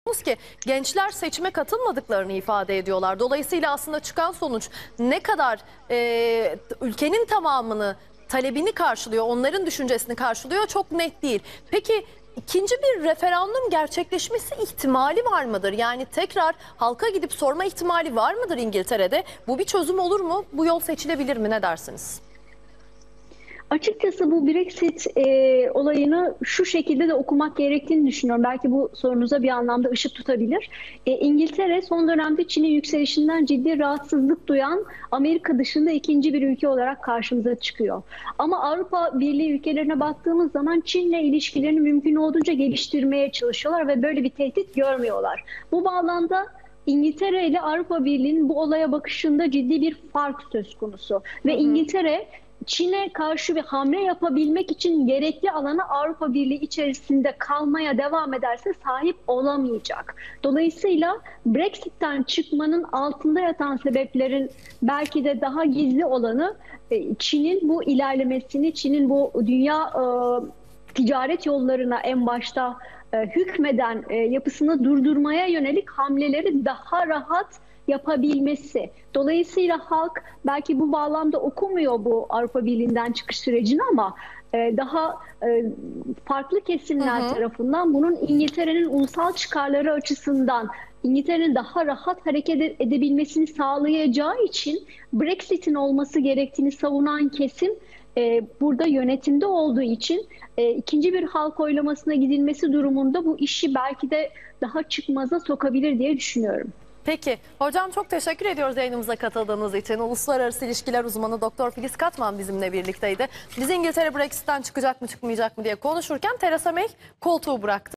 ki gençler seçime katılmadıklarını ifade ediyorlar. Dolayısıyla aslında çıkan sonuç ne kadar ülkenin tamamını, talebini karşılıyor, onların düşüncesini karşılıyor çok net değil. Peki ikinci bir referandum gerçekleşmesi ihtimali var mıdır? Yani tekrar halka gidip sorma ihtimali var mıdır İngiltere'de? Bu bir çözüm olur mu? Bu yol seçilebilir mi? Ne dersiniz? Açıkçası bu Brexit olayını şu şekilde de okumak gerektiğini düşünüyorum. Belki bu sorunuza bir anlamda ışık tutabilir. İngiltere son dönemde Çin'in yükselişinden ciddi rahatsızlık duyan Amerika dışında ikinci bir ülke olarak karşımıza çıkıyor. Ama Avrupa Birliği ülkelerine baktığımız zaman Çin'le ilişkilerini mümkün olduğunca geliştirmeye çalışıyorlar ve böyle bir tehdit görmüyorlar. Bu bağlamda İngiltere ile Avrupa Birliği'nin bu olaya bakışında ciddi bir fark söz konusu. Ve İngiltere Çin'e karşı bir hamle yapabilmek için gerekli alana Avrupa Birliği içerisinde kalmaya devam ederse sahip olamayacak. Dolayısıyla Brexit'ten çıkmanın altında yatan sebeplerin belki de daha gizli olanı Çin'in bu ilerlemesini, Çin'in bu dünya ticaret yollarına en başta hükmeden yapısını durdurmaya yönelik hamleleri daha rahat yapabilmesi. Dolayısıyla halk belki bu bağlamda okumuyor bu Avrupa Birliği'nden çıkış sürecini ama daha farklı kesimler tarafından bunun İngiltere'nin ulusal çıkarları açısından İngiltere'nin daha rahat hareket edebilmesini sağlayacağı için Brexit'in olması gerektiğini savunan kesim burada yönetimde olduğu için ikinci bir halk oylamasına gidilmesi durumunda bu işi belki de daha çıkmaza sokabilir diye düşünüyorum. Peki. Hocam çok teşekkür ediyoruz yayınımıza katıldığınız için. Uluslararası İlişkiler uzmanı Doktor Filiz Katman bizimle birlikteydi. Biz İngiltere Brexit'ten çıkacak mı çıkmayacak mı diye konuşurken Theresa May koltuğu bıraktı.